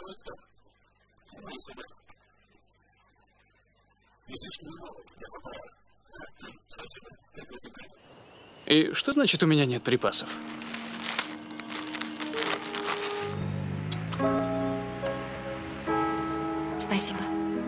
И что значит, у меня нет припасов? Спасибо.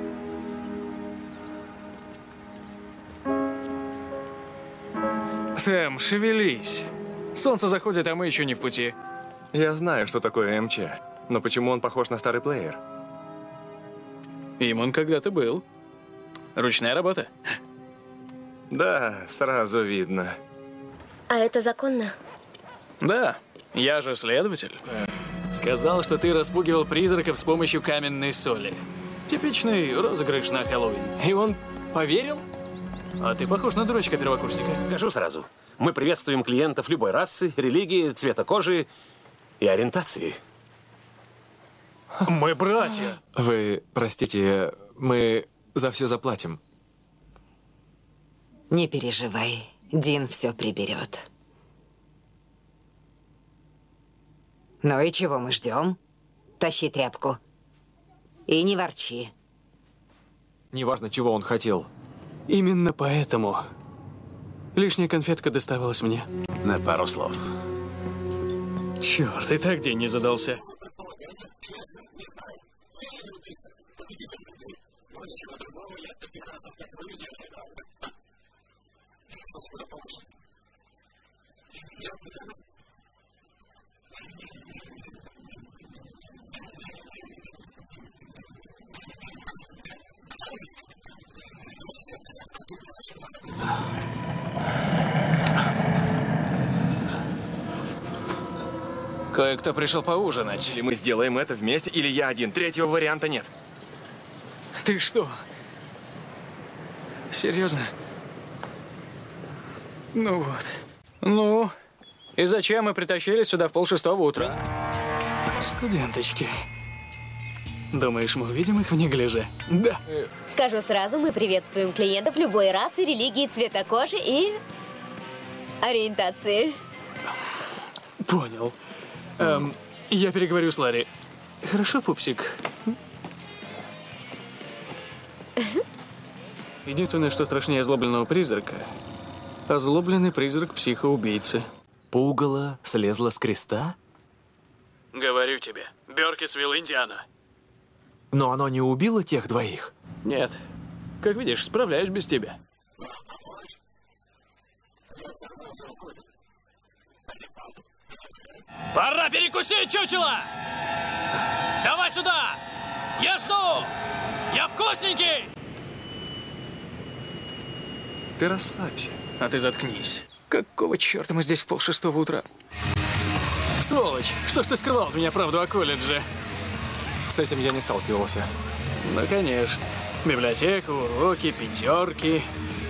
Сэм, шевелись. Солнце заходит, а мы еще не в пути. Я знаю, что такое МЧ, но почему он похож на старый плеер? Им он когда-то был. Ручная работа. Да, сразу видно. А это законно? Да, я же следователь. Сказал, что ты распугивал призраков с помощью каменной соли. Типичный розыгрыш на Хэллоуин. И он поверил? А ты похож на дурачка-первокурсника. Скажу сразу. Мы приветствуем клиентов любой расы, религии, цвета кожи и ориентации. Мы братья. Вы, простите, мы за все заплатим. Не переживай, Дин все приберет. Ну и чего мы ждем? Тащи тряпку. И не ворчи. Неважно, чего он хотел. Именно поэтому лишняя конфетка доставалась мне. На пару слов. Черт, и так день не задался. Кое-кто пришел поужинать. Или мы сделаем это вместе, или я один. Третьего варианта нет. Ты что? Серьезно? Ну вот. Ну, и зачем мы притащились сюда в 5:30 утра? Студенточки. Думаешь, мы увидим их в неглиже? Да. Скажу сразу, мы приветствуем клиентов любой расы, религии, цвета кожи и ориентации. Понял. Я переговорю с Ларри. Хорошо, пупсик? Единственное, что страшнее озлобленного призрака — озлобленный призрак психоубийцы. Пугало слезла с креста? Говорю тебе, Бёркетсвилл, Индиана. Но оно не убило тех двоих? Нет. Как видишь, справляюсь без тебя. Пора перекусить, чучело! Давай сюда! Я жду! Я вкусненький! Ты расслабься. А ты заткнись. Какого черта мы здесь в 5:30 утра? Сволочь! Что ж ты скрывал от меня правду о колледже? С этим я не сталкивался. Ну, конечно. Библиотека, уроки, пятерки.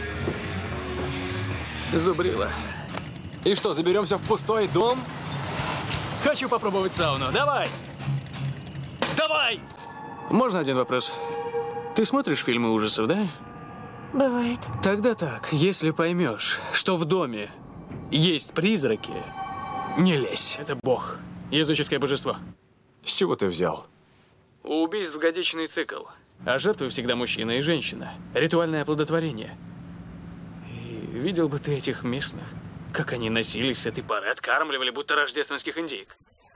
Зубрила. И что, заберемся в пустой дом? Хочу попробовать сауну. Давай! Давай! Можно один вопрос? Ты смотришь фильмы ужасов, да? Бывает. Тогда так, если поймешь, что в доме есть призраки, не лезь. Это бог. Языческое божество. С чего ты взял? У убийств годичный цикл. А жертвы всегда мужчина и женщина. Ритуальное оплодотворение. И видел бы ты этих местных, как они носились с этой поры, откармливали, будто рождественских индейок.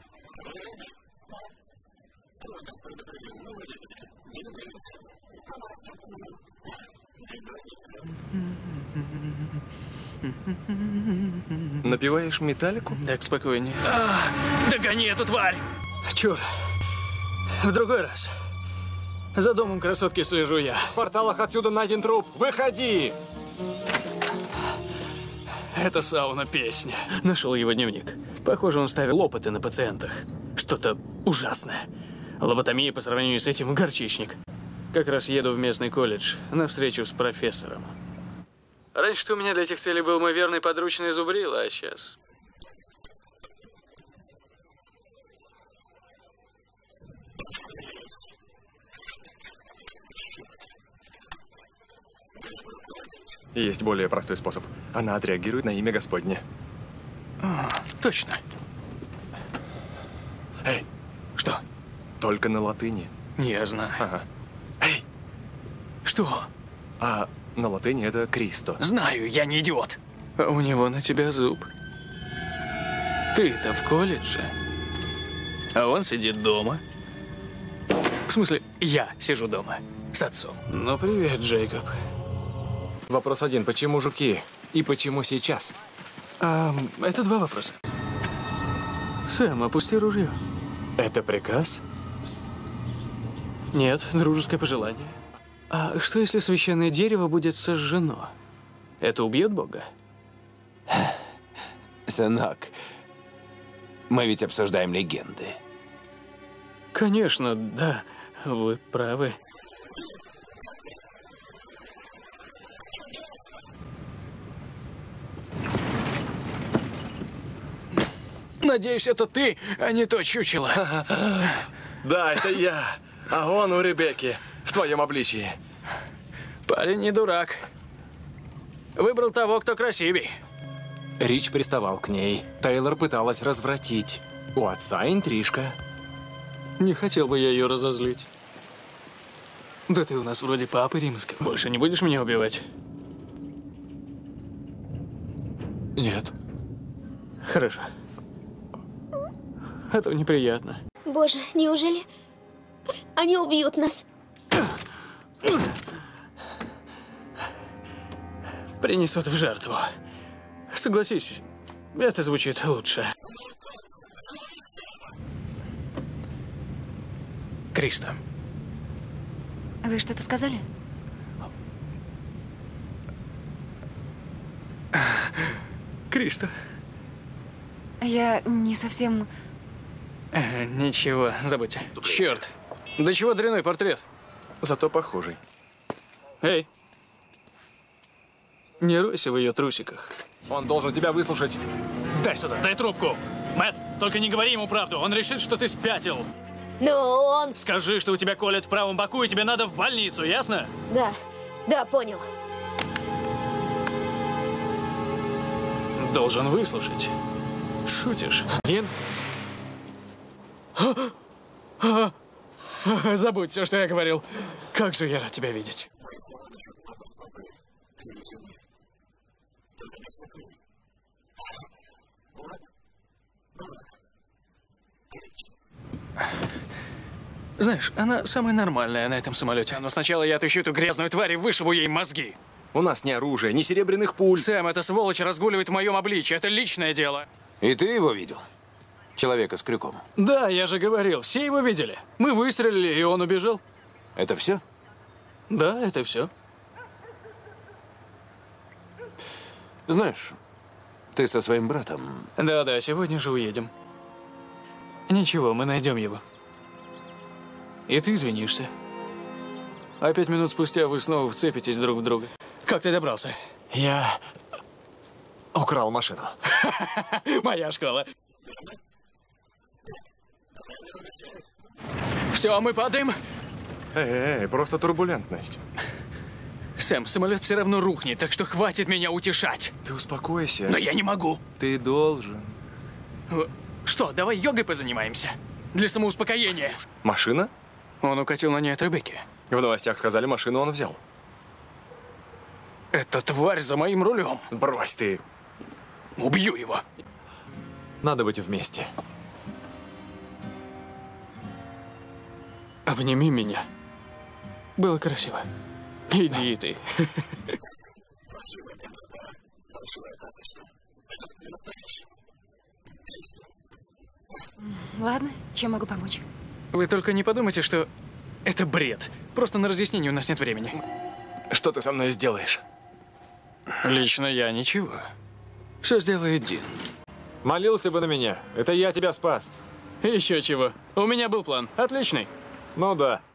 Напиваешь металлику? Так, спокойнее. Догони эту тварь! Чур. В другой раз. За домом красотки слежу я. В порталах отсюда найден труп. Выходи! Это сауна-песня. Нашел его дневник. Похоже, он ставил опыты на пациентах. Что-то ужасное. Лоботомия по сравнению с этим — горчичник. Как раз еду в местный колледж на встречу с профессором. Раньше-то у меня для этих целей был мой верный подручный зубрил, а сейчас... Есть более простой способ. Она отреагирует на имя Господне. Точно. Эй, Что? только на латыни. Я знаю. Ага. Эй, Что? а на латыни это Кристо. Знаю, я не идиот. А у него на тебя зуб. Ты-то в колледже, а он сидит дома. В смысле, я сижу дома с отцом. Ну, привет, Джейкоб. Вопрос один. Почему жуки? И почему сейчас? Это два вопроса. Сэм, опусти ружье. Это приказ? Нет, дружеское пожелание. А что, если священное дерево будет сожжено? Это убьет Бога? Сынок, мы ведь обсуждаем легенды. Конечно, да, вы правы. Надеюсь, это ты, а не то чучело. Да, это я. А он у Ребекки. В твоем обличии. Парень не дурак. Выбрал того, кто красивей. Рич приставал к ней. Тейлор пыталась развратить. У отца интрижка. Не хотел бы я ее разозлить. Да ты у нас вроде папы римского. Больше не будешь меня убивать? Нет. Хорошо. А то неприятно. Боже, неужели они убьют нас? Принесут в жертву. Согласись, это звучит лучше. Кристо. Вы что-то сказали? Кристо. Я не совсем... Ничего, забудьте. Черт. Да чего дрянной портрет? Зато похожий. Эй. Не ройся в ее трусиках. Он должен тебя выслушать. Дай сюда, дай трубку. Мэтт, только не говори ему правду. Он решит, что ты спятил. Но он... Скажи, что у тебя колят в правом боку, и тебе надо в больницу, ясно? Да, понял. Должен выслушать. Шутишь? Дин? Забудь все, что я говорил. Как же я рад тебя видеть. Знаешь, она самая нормальная на этом самолете. Но сначала я отыщу эту грязную тварь и вышибу ей мозги. У нас ни оружия, ни серебряных пуль. Сэм, эта сволочь разгуливает в моем обличье. Это личное дело. И ты его видел? Человека с крюком. Да, я же говорил, все его видели. Мы выстрелили, и он убежал. Это все? Да, это все. Знаешь, ты со своим братом... Да, сегодня же уедем. Ничего, мы найдем его. И ты извинишься. А 5 минут спустя вы снова вцепитесь друг в друга. Как ты добрался? Я украл машину. Моя школа. Все, мы падаем. Эй, просто турбулентность. Сэм, самолет все равно рухнет, так что хватит меня утешать. Ты успокойся. Но я не могу. Ты должен. Что, давай йогой позанимаемся? Для самоуспокоения. Машина? Он укатил на ней от Ребекки. В новостях сказали, машину он взял. Эта тварь за моим рулем. Брось ты. Убью его. Надо быть вместе. Обними меня. Было красиво. Иди ты. Ладно, чем могу помочь? Вы только не подумайте, что это бред. Просто на разъяснение у нас нет времени. Что ты со мной сделаешь? Лично я ничего. Все сделает Дин. Молился бы на меня. Это я тебя спас. Еще чего. У меня был план. Отличный. Ну да.